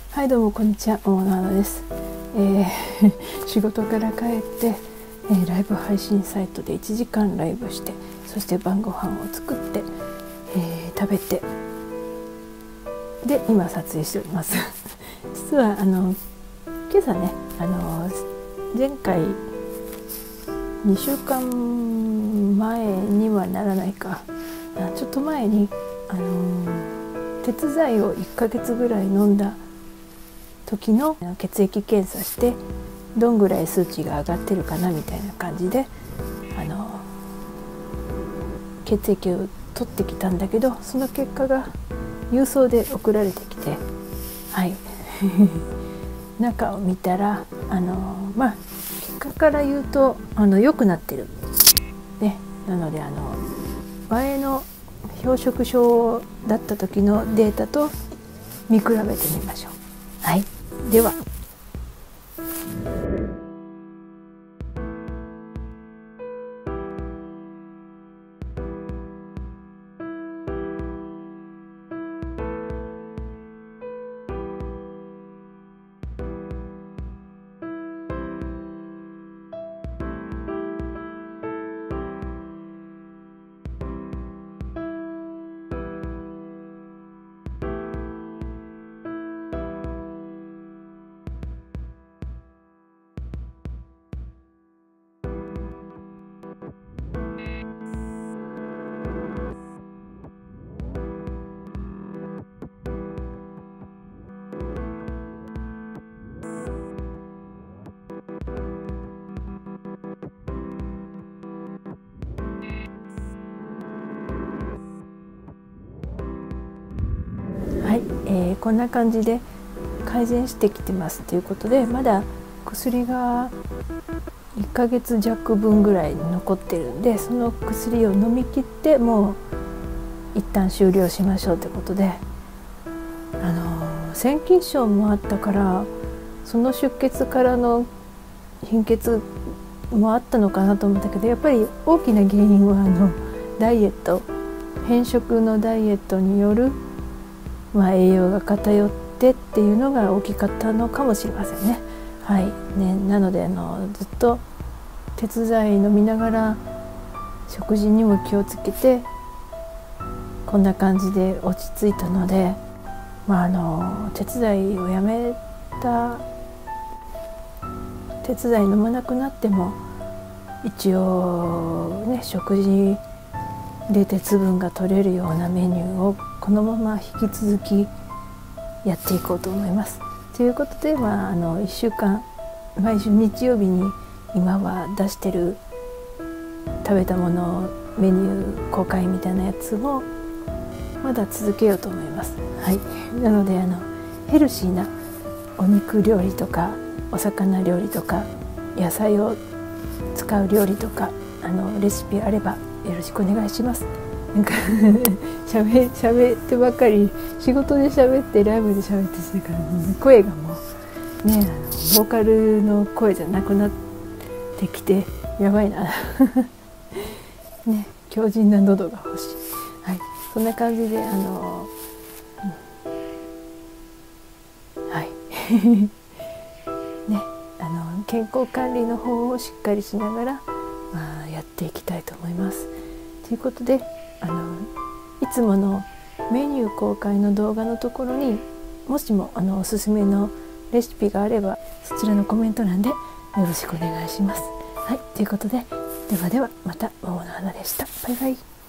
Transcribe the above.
はい、どうもこんにちは、桃の花です。仕事から帰って、ライブ配信サイトで1時間ライブして、そして晩ご飯を作って、食べて、で今撮影しております実は今朝ね、前回2週間前にはならないか、ちょっと前に鉄剤を1ヶ月ぐらい飲んだ時の血液検査して、どんぐらい数値が上がってるかなみたいな感じで血液を取ってきたんだけど、その結果が郵送で送られてきて、はい中を見たら結果から言うと良くなってる、ね、なので前の氷食症だった時のデータと見比べてみましょう。はい、ではこんな感じで改善してきてますということで、まだ薬が1ヶ月弱分ぐらい残ってるんで、その薬を飲み切ってもう一旦終了しましょうということで、腺筋症もあったから、その出血からの貧血もあったのかなと思ったけど、やっぱり大きな原因はダイエット、偏食のダイエットによる栄養が偏ってっていうのが大きかったのかもしれませんね。はいね、なのでずっと鉄剤飲みながら食事にも気をつけてこんな感じで落ち着いたので、鉄剤をやめた、鉄剤飲まなくなっても一応ね、食事で鉄分が取れるようなメニューをこのまま引き続きやっていこうと思います。ということで、1週間毎週日曜日に今は出してる食べたものメニュー公開みたいなやつもまだ続けようと思います。はい、なのでヘルシーなお肉料理とかお魚料理とか野菜を使う料理とかレシピあればよろしくお願いします。なんか喋ってばっかり、仕事で喋ってライブで喋ってしてから、声がもうね、ボーカルの声じゃなくなってきてやばいなね、強靭な喉が欲しい。はい、そんな感じではいね、健康管理の方をしっかりしながら、やっていきたいと思います。ということでいつものメニュー公開の動画のところにもしもおすすめのレシピがあれば、そちらのコメント欄でよろしくお願いします。はい、ということで、ではではまた桃の花でした。バイバイ。